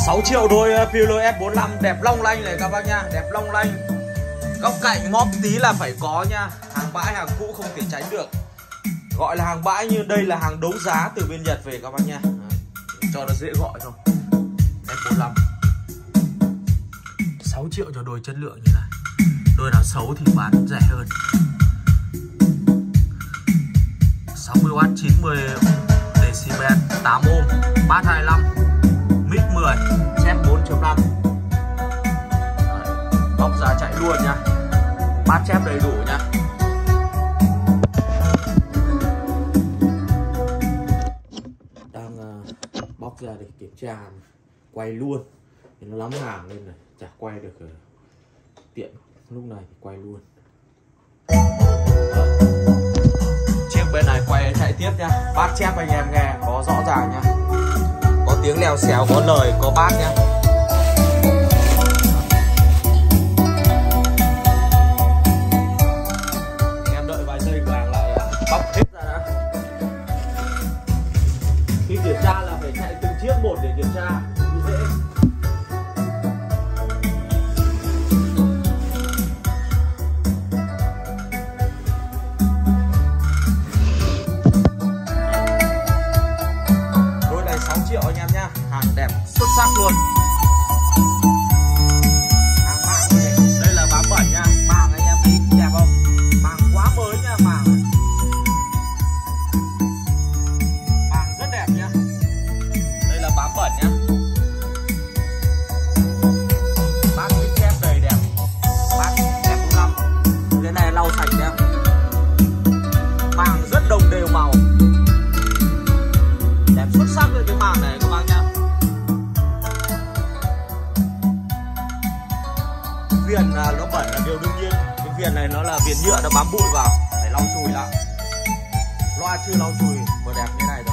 6 triệu thôi. Pilot S45 đẹp long lanh này các bác nha, đẹp long lanh. Góc cạnh móp tí là phải có nha. Hàng bãi hàng cũ không thể tránh được. Gọi là hàng bãi như đây là hàng đấu giá từ bên Nhật về các bác nha. Cho nó dễ gọi thôi. S45 6 triệu cho đôi chất lượng như này. Đôi nào xấu thì bán rẻ hơn. 60W 90 decibel 8 ohm, bass 25, mic 10, chép 4.5. Bóc ra chạy luôn nha. Bass chép đầy đủ nha. Đang bóc ra để kiểm tra, quay luôn. Thì nó lắm hàng lên này, chả quay được tiện lúc này thì quay luôn. Chiếc bên này quay chạy tiếp nha. Bass chép anh em nghe có rõ ràng nha. Có tiếng lèo xèo, có lời, có bass nha. Anh em đợi vài giây cửa hàng lại bóc hết ra đã. Khi kiểm tra là phải chạy từng chiếc một để kiểm tra như dễ. Triệu anh em nhá, hàng đẹp xuất sắc luôn. Hàng màng này, đây là bám bẩn nha, màng anh em thấy đẹp không? Màng quá mới nha, màng rất đẹp nhá. Đây là bám bẩn nhá. Bát mic chép đầy đẹp, bát F45. Cái này lau sạch nhá. Màng rất đồng đều màu. Đẹp xuất sắc lên cái màng này các bác nhá. Viền nó bẩn là điều đương nhiên. Cái viền này nó là viền nhựa, nó bám bụi vào, phải lau chùi lại. Loa chưa lau chùi vừa đẹp như này